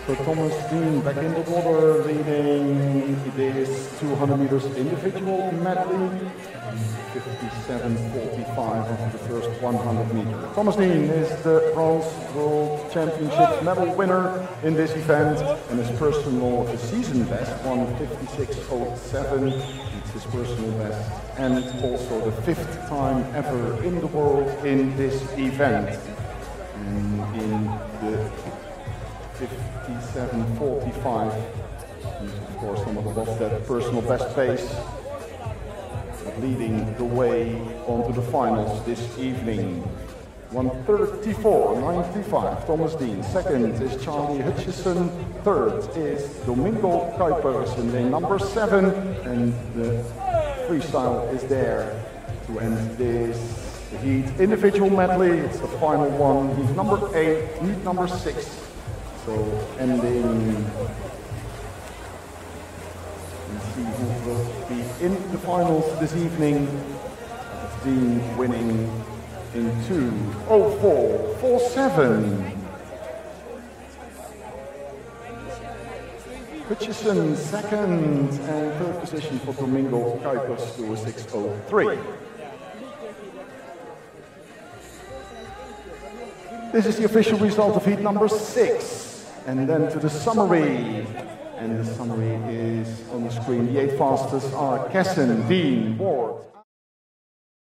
So Thomas Dean back in the water, leading this 200 meters individual medley. 57.45 after the first 100 meters. Thomas Dean is the Bronze World Championship medal winner in this event, and his personal season best, 1:56.07. It's his personal best, and also the 5th time ever in the world in this event. And in the 57.45, he's of course somewhat above that personal best pace, leading the way onto the finals this evening. 1:34.95, Thomas Dean. Second is Charlie Hutchison. Third is Domingo Kuipers in lane number 7. And the freestyle is there to end this heat individual medley. It's the final one. Heat number 8, heat number 6. So ending. See who will be in the finals this evening. Dean winning in 2:04.47. Hutchison second, and third position for Domingo Kuipers to a 6:03. This is the official result of heat number 6, and then to the summary. And the summary is on the screen. The 8 fastest are Kessen, Dean, Ward,